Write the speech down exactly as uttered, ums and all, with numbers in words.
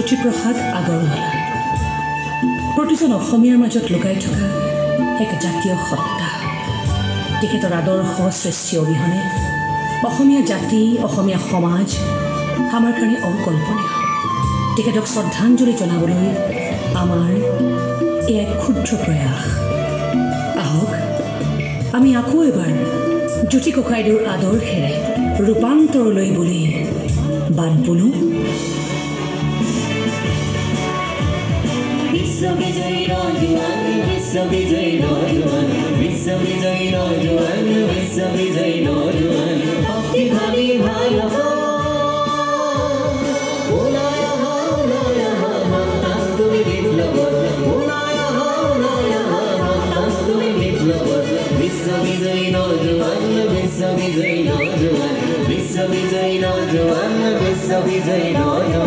জ্যোতিপ্ৰসাদ আগৰৱালা প্ৰতিজন অসমীয়াৰ মাজত লুকাই থকা এক জাতীয় সত্তা। তেখেতৰ আদৰ্শ সৃষ্টি অবিহনে অসমীয়া জাতি অসমীয়া সমাজ আমাৰ কাৰণে অকল্পনীয়। তেখেতক শ্ৰদ্ধাঞ্জলি জনাবলৈ আমাৰ এক ক্ষুদ্ৰ প্ৰয়াস। আহক আমি আকৌ এবাৰ জ্যোতি ককাইদেউৰ আদৰ্শেৰে ৰূপান্তৰলৈ বুলি বাট বুলো। বিশ্ববিজয়ী নজুৱান বিশ্ববিজয়ী নজুৱান বিশ্ববিজয়ী নজুৱান বিশ্ববিজয়ী নজুৱান শক্তিশালী ভাল হ'ব ওলাই অহা ওলাই অহা সন্তান তুমি বিপ্লৱত ওলাই অহা ওলাই অহা সন্তান তুমি বিপ্লৱত বিশ্ববিজয়ী নজুৱান বিশ্ববিজয়ী নজুৱান বিশ্ববিজয়ী নজুৱান বিশ্ববিজয়ী নজুৱান